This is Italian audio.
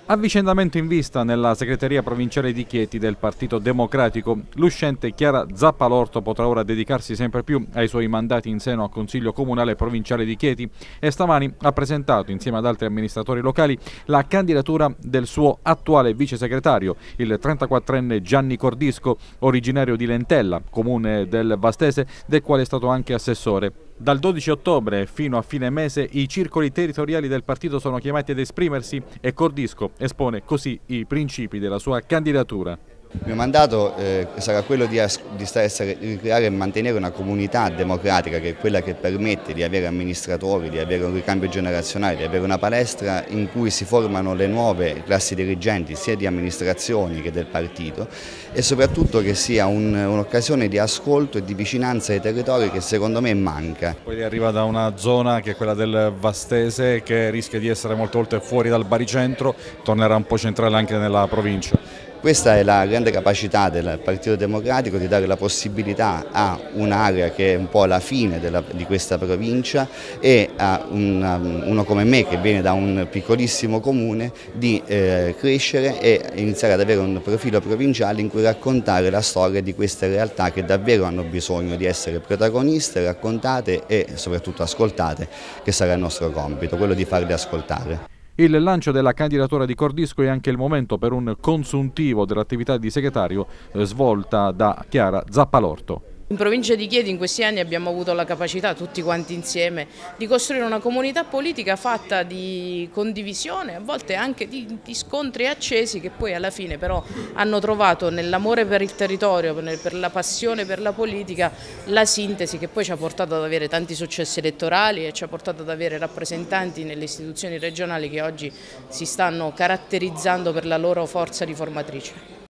Avvicendamento in vista nella segreteria provinciale di Chieti del Partito Democratico. L'uscente Chiara Zappalorto potrà ora dedicarsi sempre più ai suoi mandati in seno al Consiglio Comunale Provinciale di Chieti e stamani ha presentato, insieme ad altri amministratori locali, la candidatura del suo attuale vice segretario, il 34enne Gianni Cordisco, originario di Lentella, comune del Vastese, del quale è stato anche assessore. Dal 12 ottobre fino a fine mese i circoli territoriali del partito sono chiamati ad esprimersi e Cordisco espone così i principi della sua candidatura. Il mio mandato sarà quello di creare e mantenere una comunità democratica, che è quella che permette di avere amministratori, di avere un ricambio generazionale, di avere una palestra in cui si formano le nuove classi dirigenti sia di amministrazioni che del partito, e soprattutto che sia un'occasione di ascolto e di vicinanza ai territori che secondo me manca. Poi arriva da una zona che è quella del Vastese, che rischia di essere molte volte fuori dal baricentro, tornerà un po' centrale anche nella provincia. Questa è la grande capacità del Partito Democratico di dare la possibilità a un'area che è un po' la fine di questa provincia e a uno come me, che viene da un piccolissimo comune, di crescere e iniziare ad avere un profilo provinciale in cui raccontare la storia di queste realtà che davvero hanno bisogno di essere protagoniste, raccontate e soprattutto ascoltate, che sarà il nostro compito, quello di farle ascoltare. Il lancio della candidatura di Cordisco è anche il momento per un consuntivo dell'attività di segretario svolta da Chiara Zappalorto. In provincia di Chieti in questi anni abbiamo avuto la capacità, tutti quanti insieme, di costruire una comunità politica fatta di condivisione, a volte anche di scontri accesi, che poi alla fine però hanno trovato nell'amore per il territorio, per la passione per la politica, la sintesi che poi ci ha portato ad avere tanti successi elettorali e ci ha portato ad avere rappresentanti nelle istituzioni regionali che oggi si stanno caratterizzando per la loro forza riformatrice.